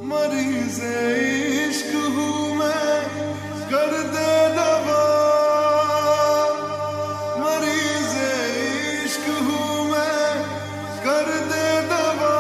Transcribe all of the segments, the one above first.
मरीज़े इश्क हूँ मैं, कर दे दवा। मरीज़े इश्क हूँ मैं, कर दे दवा।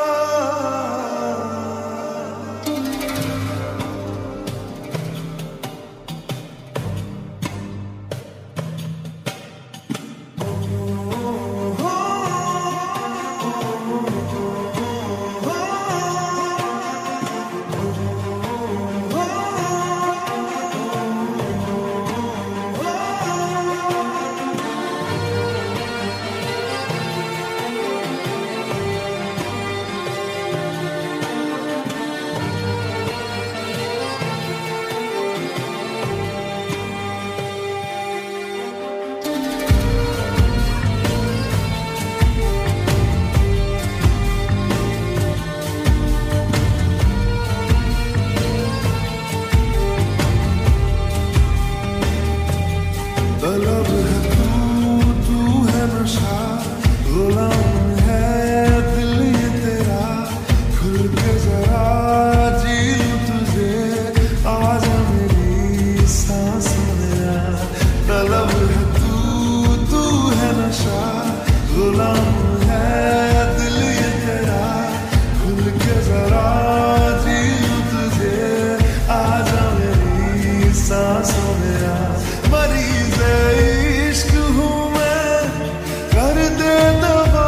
तलब है तू है नशा, गुलाम है दिल ये तेरा। खुल के जरा जी लूं तुझे, आजा मेरी सांसों में आ। तलब है तू है नशा, गुलाम है दिल ये तेरा। खुल के जरा जी लूं तुझे, आजा मेरी सांसों में आ। मरीज़े इश्क हूँ मैं, कर दे दवा।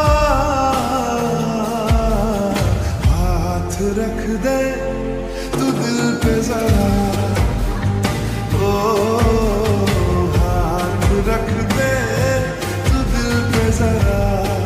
हाथ रख दे तू दिल पे जरा, ओ हाथ रख दे तू दिल पे जरा।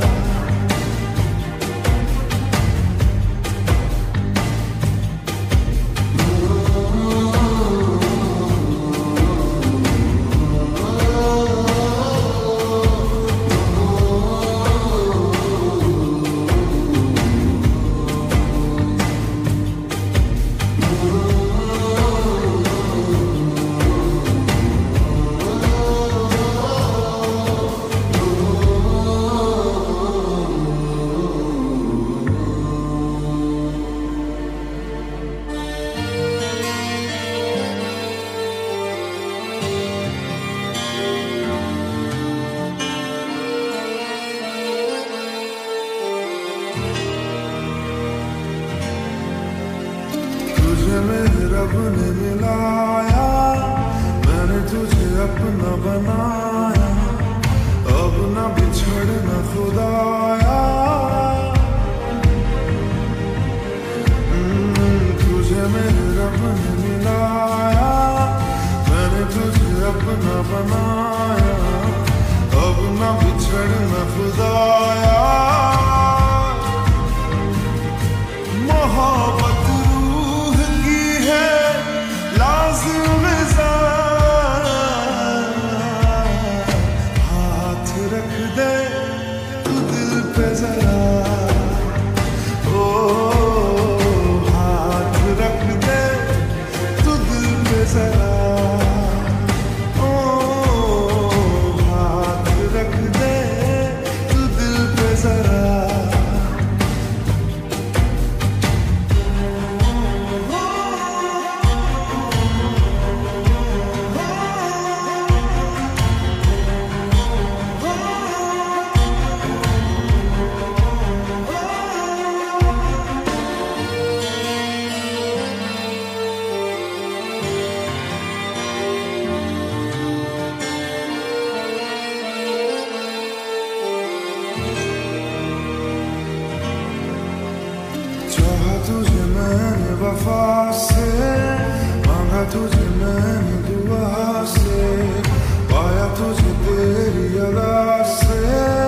तुझे मेरे रब ने मिलाया, मैंने तुझे अपना बनाया। अब ना बिछड़ना खुदाया, तुझे मेरे रब ने मिलाया, मैंने तुझे अपना बनाया। अब ना बिछड़ना खुदाया। मोहब्बत रख दे तू दिल पे जरा, ओ हाथ रख दे तू दिल पे जरा, ओ हाथ रख दे तू दिल पे जरा। चाहा तुझे मैंने वफा से, मांगा तुझे मैंने दुआ से, पाया तुझे तेरी अदा से।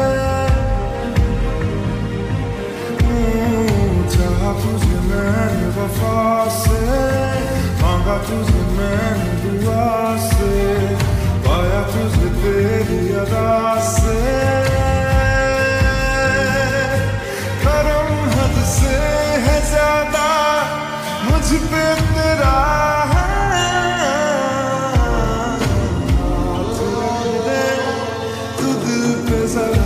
चाहा तुझे मैंने वफा से, मांगा तुझे मैंने दुआ से, पाया तुझे तेरी अदा से। करम हद से है ज्यादा मुझ पे तेरा है, हाथ रख दे तू दिल पे जरा।